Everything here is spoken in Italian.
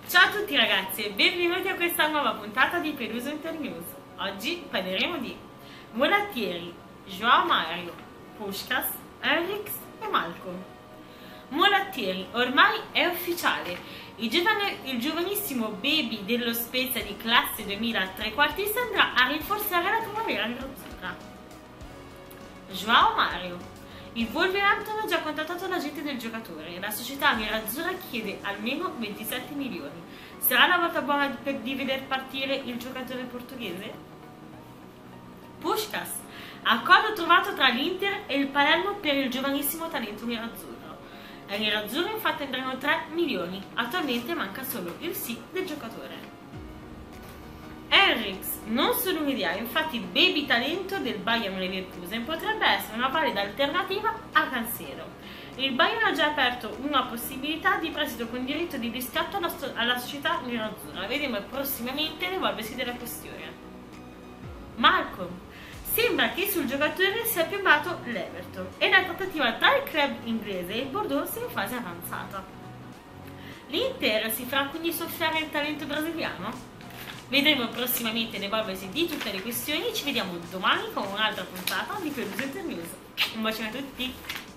Ciao a tutti ragazzi e benvenuti a questa nuova puntata di Peluso Internews. Oggi parleremo di Mulattieri, João Mario, Puskás, Henriks e Malcolm. Mulattieri, ormai è ufficiale, il giovanissimo baby dello Spezia di classe 2000 trequartista andrà a rinforzare la primavera nerazzurra. João Mario, il Wolverhampton ha già contattato l'agente del giocatore e la società nerazzurra chiede almeno 27 milioni. Sarà la volta buona di veder partire il giocatore portoghese? Puskás, accordo trovato tra l'Inter e il Palermo per il giovanissimo talento nerazzurro. Ai nerazzurri infatti andranno 3 milioni, attualmente manca solo il sì del giocatore. Henriks, non solo un'idea, infatti baby talento del Bayer Leverkusen potrebbe essere una valida alternativa a Cancelo. Il Bayern ha già aperto una possibilità di prestito con diritto di riscatto alla società nerazzurra. Vedremo prossimamente l'evolversi della questione. Malcolm, sembra che sul giocatore sia piombato l'Everton e la trattativa tra il club inglese e il Bordeaux sia in fase avanzata. L'Inter si farà quindi soffiare il talento brasiliano? Vedremo prossimamente l'evolversi di tutte le questioni. Ci vediamo domani con un'altra puntata di Peluso Internews. Un bacione a tutti!